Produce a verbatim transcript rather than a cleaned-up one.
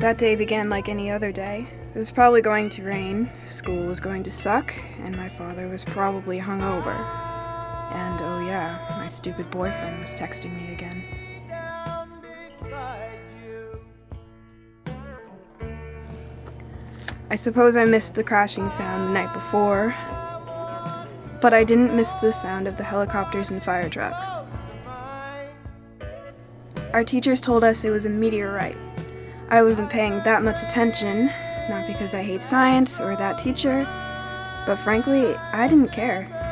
That day began like any other day. It was probably going to rain, school was going to suck, and my father was probably hungover. And oh yeah, my stupid boyfriend was texting me again. I suppose I missed the crashing sound the night before, but I didn't miss the sound of the helicopters and fire trucks. Our teachers told us it was a meteorite. I wasn't paying that much attention, not because I hate science or that teacher, but frankly, I didn't care.